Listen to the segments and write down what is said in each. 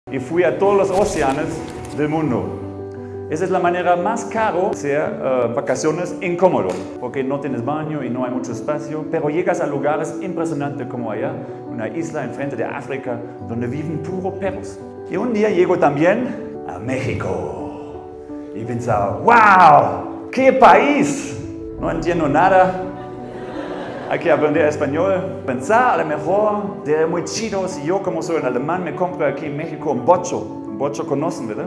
y fui a todos los océanos del mundo. Esa es la manera más cara de hacer vacaciones incómodo, porque no tienes baño y no hay mucho espacio, pero llegas a lugares impresionantes como allá, una isla enfrente de África, donde viven puros perros. Y un día llego también a México y pensaba, ¡wow! ¡Qué país! No entiendo nada. Hay que aprender español. Pensar a lo mejor sería muy chido si yo, como soy un alemán, me compro aquí en México un bocho. Un bocho conocen, ¿verdad?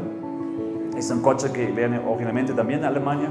Es un coche que viene originalmente también de Alemania.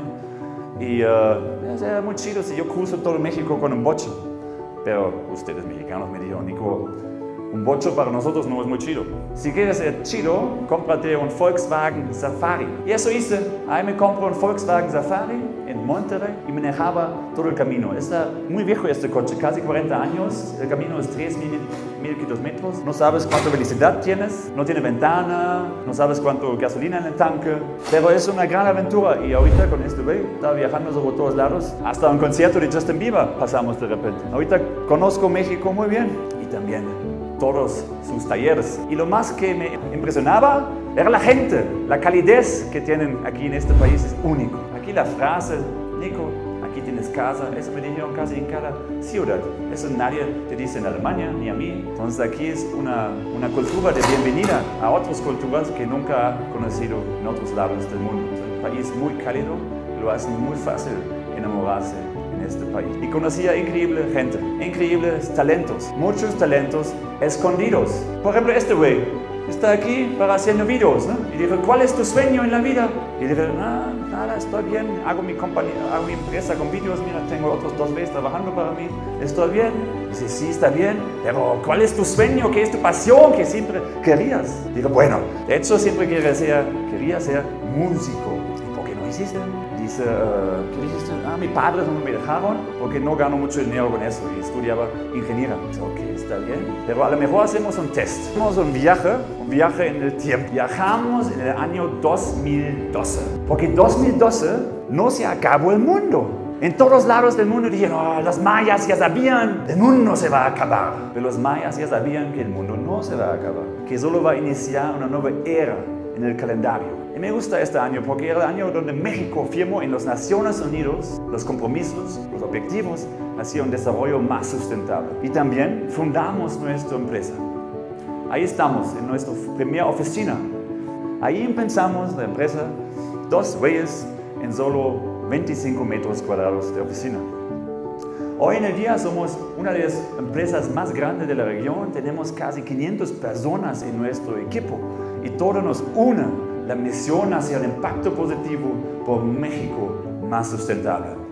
Y sería muy chido si yo cruzo todo México con un bocho. Pero ustedes mexicanos me dijeron, Nico, un bocho para nosotros no es muy chido. Si quieres ser chido, cómprate un Volkswagen Safari. Y eso hice. Ahí me compro un Volkswagen Safari en Monterrey y manejaba todo el camino. Está muy viejo este coche, casi 40 años. El camino es 3.000 kilómetros. No sabes cuánta velocidad tienes, no tiene ventana, no sabes cuánto gasolina en el tanque. Pero es una gran aventura y ahorita con este güey estaba viajando sobre todos lados. Hasta un concierto de Justin Bieber pasamos de repente. Ahorita conozco México muy bien y también todos sus talleres. Y lo más que me impresionaba era la gente. La calidez que tienen aquí en este país es único. Aquí la frase, Nico, aquí tienes casa, eso me dijeron casi en cada ciudad. Eso nadie te dice en Alemania ni a mí. Entonces aquí es una cultura de bienvenida a otras culturas que nunca ha conocido en otros lados del mundo. Es un país muy cálido, lo hace muy fácil enamorarse en este país. Y conocía increíble gente, increíbles talentos, muchos talentos escondidos. Por ejemplo, este güey está aquí para haciendo videos, ¿no? Y dije, ¿cuál es tu sueño en la vida? Y dije, nada, estoy bien, hago mi empresa con videos, mira, tengo otros 2 meses trabajando para mí, estoy bien. Y dice, sí, está bien, pero ¿cuál es tu sueño? ¿Qué es tu pasión que siempre querías? Digo, bueno, de hecho siempre quería ser músico. ¿Y por qué no hiciste? Dice, ¿qué dijiste? Mi padre no me dejaron porque no gano mucho dinero con eso y estudiaba ingeniería. Dice, ok, está bien, pero a lo mejor hacemos un test. Hacemos un viaje en el tiempo. Viajamos en el año 2012, porque en 2012 no se acabó el mundo. En todos lados del mundo dijeron, los mayas ya sabían, el mundo se va a acabar. Pero los mayas ya sabían que el mundo no se va a acabar, que solo va a iniciar una nueva era en el calendario. Y me gusta este año porque era el año donde México firmó en las Naciones Unidas los compromisos, los objetivos hacia un desarrollo más sustentable. Y también fundamos nuestra empresa. Ahí estamos, en nuestra primera oficina. Ahí empezamos la empresa, 2 güeyes en solo 25 metros cuadrados de oficina. Hoy en el día somos una de las empresas más grandes de la región, tenemos casi 500 personas en nuestro equipo y todo nos une la misión hacia el impacto positivo por México más sustentable.